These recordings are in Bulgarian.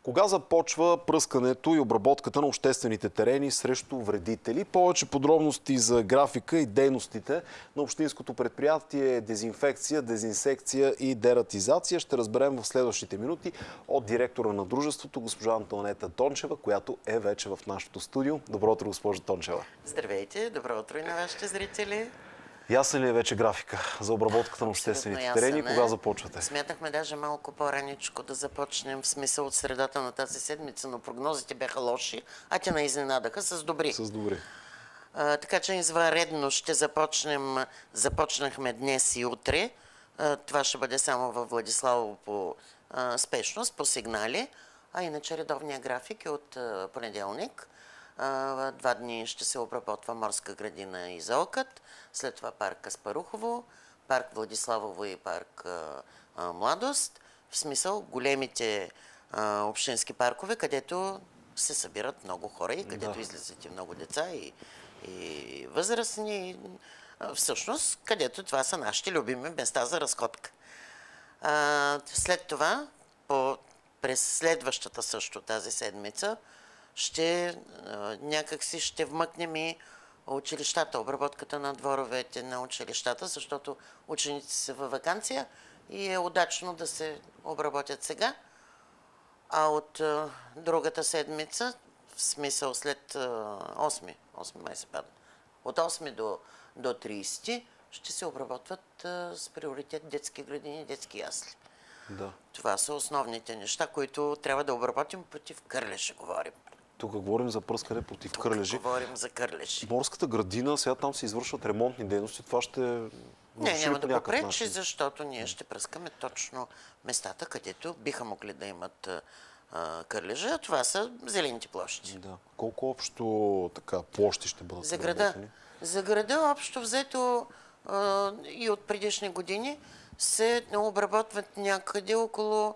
Кога започва пръскането и обработката на обществените терени срещу вредители? Повече подробности за графика и дейностите на общинското предприятие дезинфекция, дезинсекция и дератизация ще разберем в следващите минути от директора на дружеството, госпожа Антоанета Тончева, която е вече в нашото студио. Добро утро, госпожа Тончева. Здравейте, добро утро и на вашите зрители. Ясен ли е вече графика за обработката на обществените терени? Кога започвате? Смятахме даже малко по-раничко да започнем, в смисъл от средата на тази седмица, но прогнозите бяха лоши, а те изненадаха с добри. С добри. Така че извънредно ще започнем. Започнахме днес и утре. Това ще бъде само във Владиславово по спешност, по сигнали. А иначе редовния график е от понеделник. 2 дни ще се обработва Морска градина и Зоокът, след това парк Аспарухово, парк Владиславово и парк Младост. В смисъл големите общински паркове, където се събират много хора и където излизат и много деца и възрастни. Всъщност, където това са нашите любими места за разходка. След това, през следващата също тази седмица, някакси ще вмъкнем и училищата, обработката на дворовете на училищата, защото учениците са във ваканция и е удачно да се обработят сега. А от другата седмица, в смисъл след 8 май се пада, от 8 до 30 ще се обработват с приоритет детски градини и детски ясли. Да. Това са основните неща, които трябва да обработим. Против кърлежи говорим. Тук говорим за пръскане против кърлежи. Говорим за кърлежи. Морската градина, сега там се извършват ремонтни дейности. Това ще... няма да попречи, защото ние ще пръскаме точно местата, където биха могли да имат кърлежа, а това са зелените площи. Да. Колко общо площи ще бъдат обработени? За града общо взето и от предишни години се обработват някъде около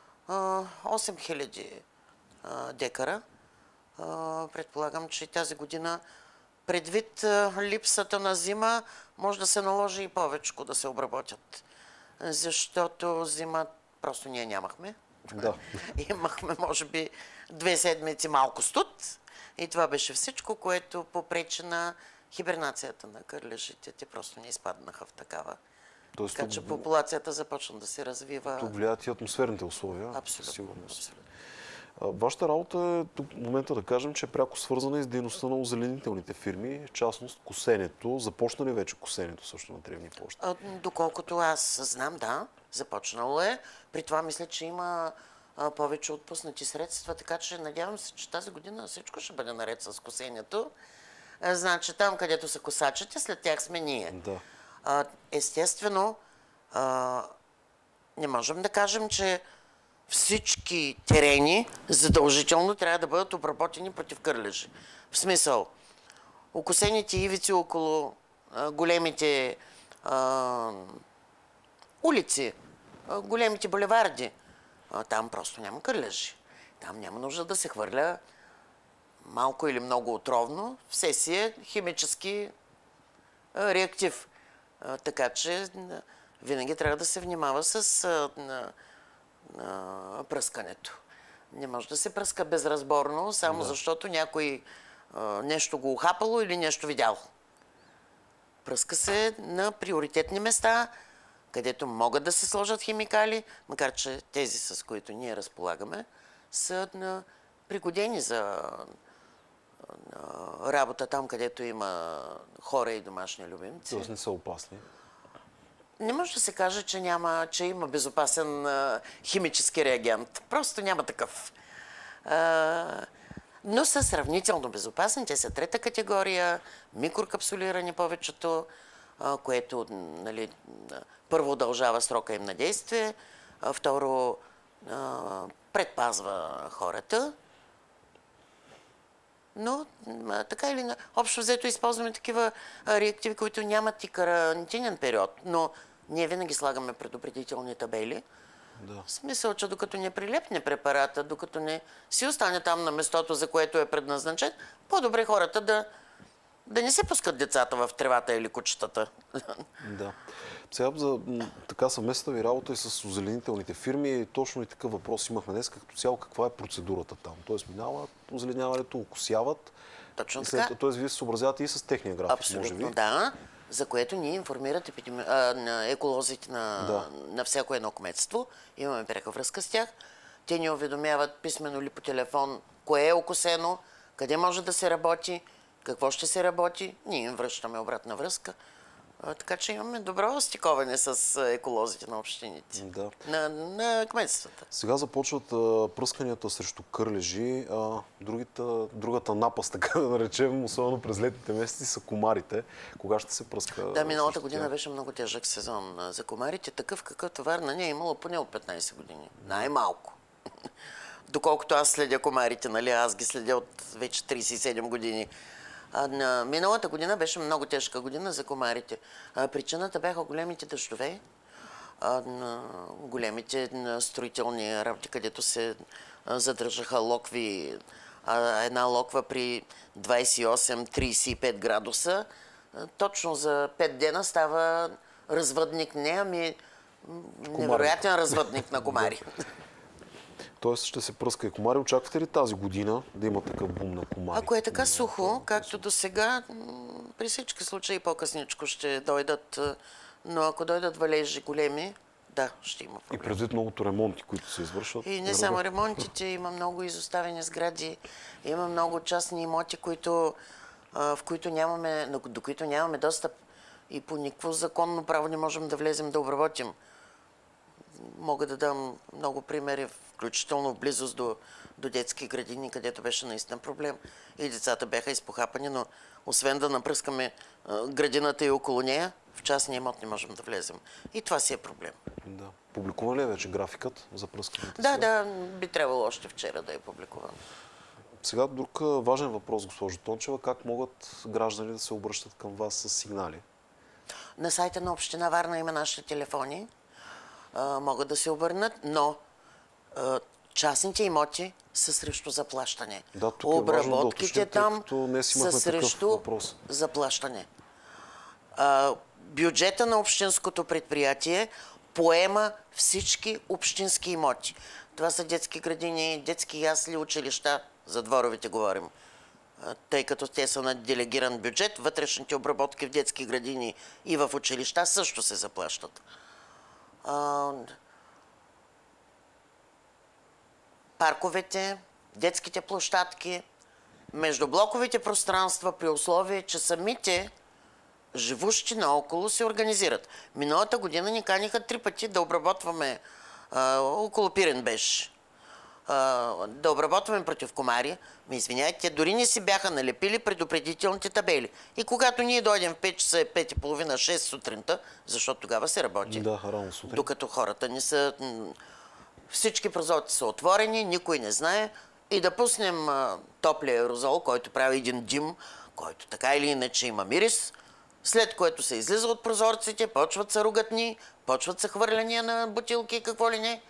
8000 декара. Предполагам, че тази година, предвид липсата на зима, може да се наложи и повечко да се обработят. Защото зима просто ние нямахме. Да. Имахме, може би, 2 седмици малко студ. И това беше всичко, което попречи на хибернацията на кърлежите. Те просто не изпаднаха в такава. Така че популацията започна да се развива. Тук влияят и атмосферните условия. Абсолютно. Вашата работа е тук в момента да кажем, че е пряко свързана и с дейността на озеленителните фирми, в частност косенето. Започна ли вече косенето също на тревни площи? Доколкото аз знам, да, започнало е. При това мисля, че има повече отпуснати средства, така че надявам се, че тази година всичко ще бъде наред с косенето. Значи там, където са косачите, след тях сме ние. Да. Естествено, не можем да кажем, че всички терени задължително трябва да бъдат обработени против кърлежи. В смисъл, окосените ивици около големите улици, големите булеварди, там просто няма кърлежи. Там няма нужда да се хвърля малко или много отровно. Все си е химически реактив. Така че винаги трябва да се внимава с пръскането. Не може да се пръска безразборно, само защото някой нещо го ухапало или нещо видял. Пръска се на приоритетни места, където могат да се сложат химикали, макар че тези, с които ние разполагаме, са пригодени за работа там, където има хора и домашни любимци. Тоест не са опасни. Не може да се каже, че има безопасен химически реагент. Просто няма такъв. Но са сравнително безопасни. Те са 3-та категория, микрокапсулирани повечето, което първо удължава срока им на действие, второ предпазва хората. Но така или общо взето използваме такива реактиви, които нямат и карантинен период, но ние винаги слагаме предупредителни табели. Да. В смисъл, че докато не прилепне препарата, докато не си остане там на местото, за което е предназначен, по-добре хората да не се пускат децата в тревата или кучетата. Да. Сега за така съвместната ви работа и с озеленителните фирми, точно и такъв въпрос имахме днес. Като цяло, каква е процедурата там? Тоест минава озеленяването, окосяват. Точно И след така. това, т.е. вие се съобразявате и с техния график, може Абсолютно би. да, за което ние информират на еколозите на всяко едно кметство. Имаме пряка връзка с тях. Те ни уведомяват писмено или по телефон кое е окосено, къде може да се работи, какво ще се работи. Ние им връщаме обратна връзка. Така че имаме добро стиковане с еколозите на общините, Да. на кметствата. Сега започват пръсканията срещу кърлежи. Другата напаст, така да наречем, особено през летните месеци, са комарите. Кога ще се пръска? Да, миналата срещу година тях? беше много тежък сезон за комарите. Такъв какъвто Варна не е имало поне от 15 години. Най-малко. Доколкото аз следя комарите, нали, аз ги следя от вече 37 години. Миналата година беше много тежка година за комарите. Причината бяха големите дъждове, големите строителни работи, където се задържаха локви. Една локва при 28-35 градуса, точно за 5 дена става развъдник. Невероятен развъдник на комари. Тоест ще се пръска и комари. Очаквате ли тази година да има такъв бум на комари? Ако е така сухо, както до сега, при всички случаи по-късничко ще дойдат, но ако дойдат валежи големи, да, ще има И проблем. предвид многото ремонти, които се извършват. И не само ремонтите, има много изоставени сгради, има много частни имоти, в които до които нямаме достъп и по никакво законно право не можем да влезем да обработим. Мога да дам много примери, включително в близост до детски градини, където беше наистина проблем. И децата бяха изпохапани, но освен да напръскаме градината и около нея, в частния имот не можем да влезем. И това си е проблем. Да. Публикуван ли е вече графикът за пръскането? Да, би трябвало още вчера да е публикуван. Сега друг важен въпрос, госпожо Тончева. Как могат граждани да се обръщат към вас с сигнали? На сайта на Община Варна има нашите телефони. Могат да се обърнат, но частните имоти са срещу заплащане. Да, тук е важно да уточним, тъй като днес имахме са срещу въпрос. заплащане. Бюджета на общинското предприятие поема всички общински имоти. Това са детски градини, детски ясли, училища, за дворовете говорим. Тъй като те са на делегиран бюджет, вътрешните обработки в детски градини и в училища също се заплащат. Парковете, детските площадки, междублоковите пространства, при условие, че самите живущи наоколо се организират. Миналата година ни каниха 3 пъти да обработваме, около Пирен беше, да обработваме против комари. Извиняйте, дори не си бяха налепили предупредителните табели. И когато ние дойдем в 5 часа, 5:30, 6 сутринта, защото тогава се работи. Да, рано сутрин. Докато хората не са... Всички прозорци са отворени, никой не знае. И да пуснем топлия аерозол, който прави един дим, който така или иначе има мирис, след което се излиза от прозорците, почват са ругатни, почват са хвърляния на бутилки и какво ли не,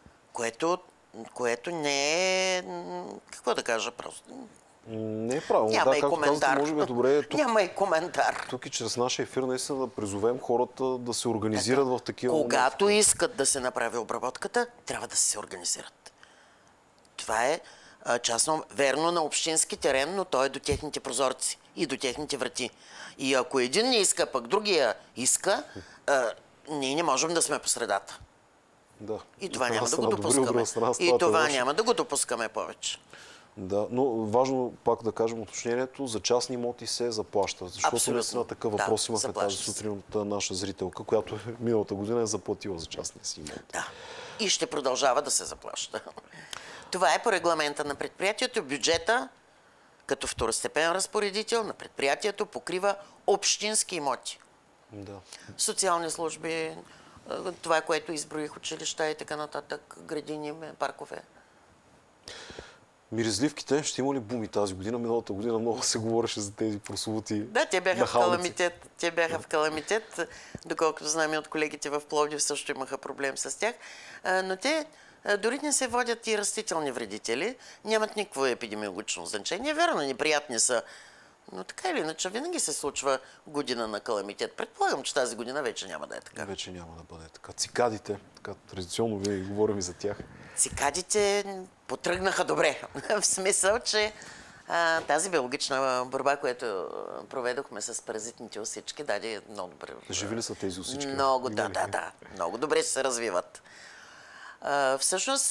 което не е... Какво да кажа просто? Не е правилно. Няма Да, и както коментар. казвате, може би е добре тук, Няма и коментар. тук и чрез нашия ефир наистина да призовем хората да се организират в такива Когато искат да се направи обработката, трябва да се организират. Това е частно верно на общински терен, но той е до техните прозорци и до техните врати. И ако един не иска, пък другия иска, ние не можем да сме по средата. Да. И това От една няма да го страна добри, от друга допускаме. страна И стават това лоши. няма да го допускаме повече. Да, но важно пак да кажем уточнението, за частни имоти се заплаща. Защото Абсолютно. наистина такъв Да, въпрос имахме тази заплаща се. сутрин от наша зрителка, която миналата година е заплатила за частния си имот. Да. И ще продължава да се заплаща. Това е по регламента на предприятието. Бюджета, като второстепенен разпоредител на предприятието, покрива общински имоти. Да. Социални служби, това, което изброих, училища и така нататък, градини, паркове. Миризливките, ще има ли буми тази година? Миналата година много се говореше за тези прословути Да, те бяха в нахалници. каламитет. Те бяха в каламитет. Доколкото знам и от колегите в Пловдив също имаха проблем с тях. Но те дори не се водят и растителни вредители. Нямат никакво епидемиологично значение. Верно, неприятни са Но така или иначе, винаги се случва година на каламитет. Предполагам, че тази година вече няма да е така. Вече няма да бъде така. Цикадите, така традиционно винаги говорим и за тях. Цикадите потръгнаха добре. В смисъл, че тази биологична борба, която проведохме с паразитните усички, даде много добре. Живи ли са тези усички? Много, да. Много добре се развиват. Всъщност,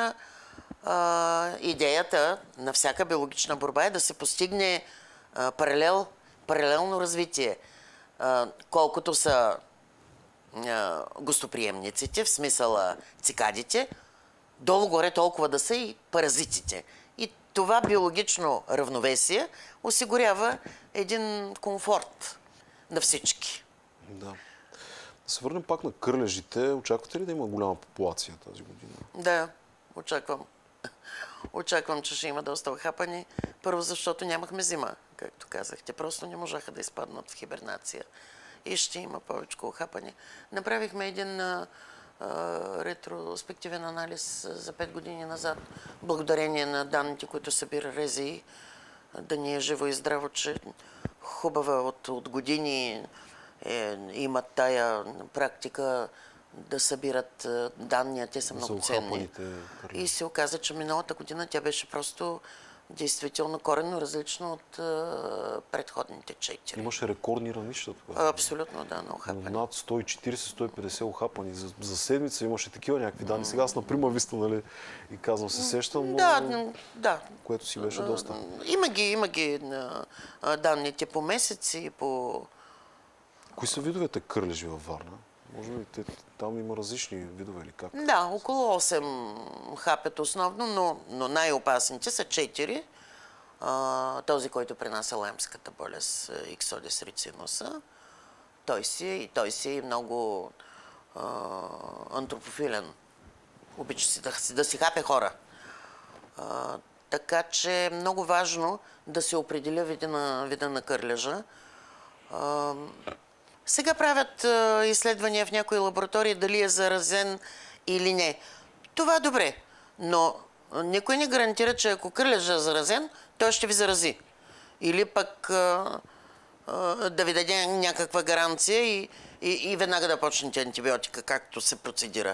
идеята на всяка биологична борба е да се постигне паралелно развитие. Колкото са гостоприемниците, в смисъла цикадите, долу-горе толкова да са и паразитите. И това биологично равновесие осигурява един комфорт на всички. Да. Да се върнем пак на кърлежите. Очаквате ли да има голяма популация тази година? Да, очаквам. Очаквам, че ще има доста охапани. Първо, защото нямахме зима, както казахте. Просто не можаха да изпаднат в хибернация. И ще има повече охапани. Направихме един ретроспективен анализ за 5 години назад, благодарение на данните, които събира РЗИ, да ни е живо и здраво, че хубава от години имат тая практика да събират данни, а те са много ценни. И се оказа, че миналата година тя беше просто действително коренно различно от предходните 4. Имаше рекордни равнища тогава. Абсолютно, да, на охапани. Над 140-150 охапани. За седмица имаше такива някакви данни. Сега аз на Прима Виста, нали, и казвам, се сещам, но... Да. Което си беше доста. Има ги данните по месеци и по... Кои са видовете кърлежи във Варна? Може би там има различни видове или как? Да, около 8 хапят основно, но най-опасните са 4. Този, който принася лаймската болест, Иксодис рицинуса, той си е много антропофилен. Обича да си хапе хора. Така че е много важно да се определя вида на кърлежа. Сега правят изследвания в някои лаборатории дали е заразен или не. Това е добре, но никой не гарантира, че ако кърлежа е заразен, той ще ви зарази. Или пък да ви даде някаква гаранция и веднага да почнете антибиотика, както се процедира.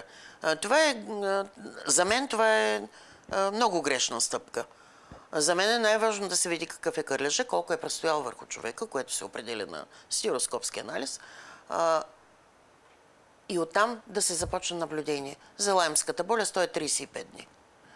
За мен това е много грешна стъпка. За мен е най-важно да се види какъв е кърлежа, колко е престоял върху човека, което се определя на стироскопски анализ. И оттам да се започне наблюдение. За лаймската болест той е 35 дни.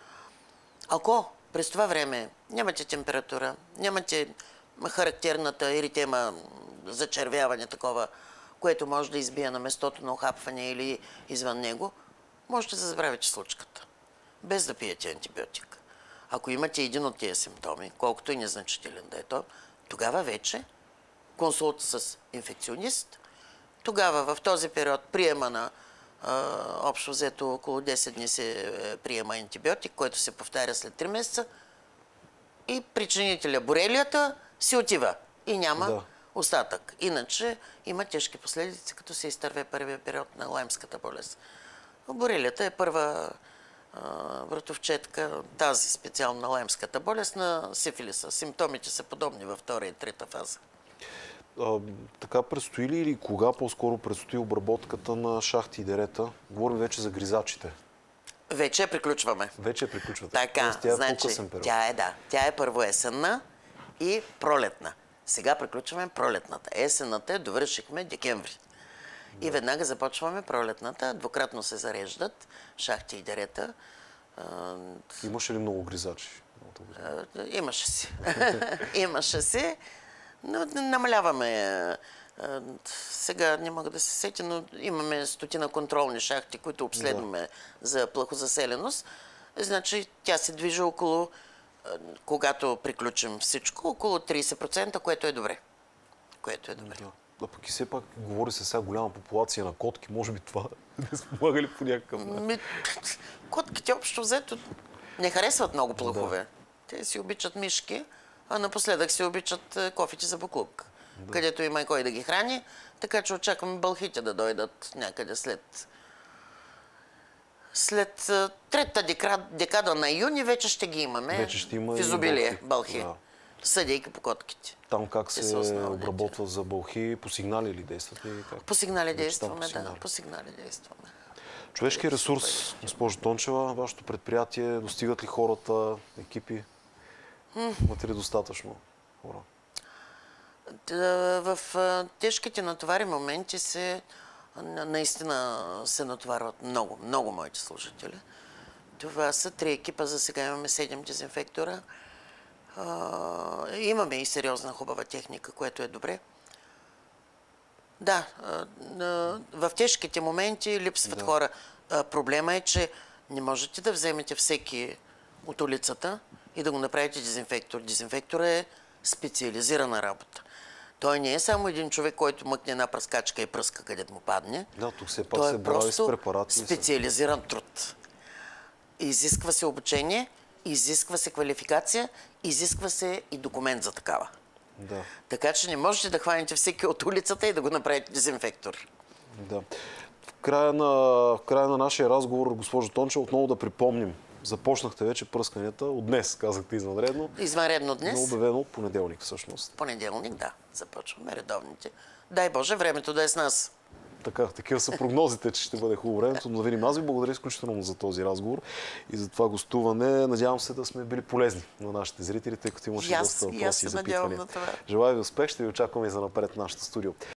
Ако през това време нямате температура, нямате характерната еритема, зачервяване такова, което може да избие на местото на охапване или извън него, можете да забравите случката, без да пиете антибиотик. Ако имате един от тези симптоми, колкото и незначителен да е то, тогава вече консулт с инфекционист, тогава в този период приема на общо взето около 10 дни се приема антибиотик, който се повтаря след 3 месеца и причинителя борелията си отива и няма остатък. Иначе има тежки последици, като се изтърве първия период на лаймската болест. Борелията е първа вратовчетка, тази специално на лаймската болест, на сифилиса. Симптомите са подобни във втора и трета фаза. Така предстои ли или кога по-скоро предстои обработката на шахти и дерета? Говорим вече за гризачите. Вече приключваме. Вече приключвате. Така, тя е значи, по-късен период. Тя е първо есенна и пролетна. Сега приключваме пролетната. Есенната довършихме декември. Да. И веднага започваме пролетната. Двукратно се зареждат шахти и дерета. Имаше ли много гризачи? Имаше си. Имаше си. Но намаляваме. Сега не мога да се сетя, но имаме 100 контролни шахти, които обследваме за плахозаселеност. Значи тя се движи около, когато приключим всичко, около 30%, което е добре. Да, пък и все пак говори се сега голяма популация на котки. Може би това не спомага ли по някакъв начин? Котките общо взето не харесват много плъхове. Те си обичат мишки, а напоследък си обичат кофите за буклук, където има и кой да ги храни. Така че очакваме бълхите да дойдат някъде след третата декада на юни вече ще ги имаме в изобилие бълхи. Да. съдейки по котките. Там как Те се са основните. обработва за бълхи? По сигнали ли действате? По сигнали действаме, по да. сигнали. По сигнали действаме. Човешки ресурс, госпожо Тончева, вашето предприятие, достигат ли хората, екипи? Имате ли достатъчно хора? В тежките натовари моменти наистина се натоварват много, много моите служители. Това са 3 екипа, за сега имаме 7 дезинфектора. Имаме и сериозна хубава техника, което е добре. Да, в тежките моменти липсват хора. Проблема е, че не можете да вземете всеки от улицата и да го направите дезинфектор. Дезинфектор е специализирана работа. Той не е само един човек, който мъкне една пръскачка и пръска където му падне. Да, тук все пак Той се е борави с просто препарати. специализиран труд. Изисква се обучение, изисква се квалификация, изисква се и документ за такава. Да. Така че не можете да хванете всеки от улицата и да го направите дезинфектор. Да. В края на нашия разговор, госпожо Тончева, отново да припомним. Започнахте вече пръсканията от днес, казахте извънредно. Извънредно днес. Но обявено понеделник всъщност. Понеделник, да. Започваме редовните. Дай Боже, времето да е с нас. Така, такива са прогнозите, че ще бъде хубаво времето. Но да видим, аз ви благодаря изключително за този разговор и за това гостуване. Надявам се да сме били полезни на нашите зрители, тъй като имаше доста въпроси и запитвания. на това. Желая ви успех, ще ви очакваме и за напред в нашото студио.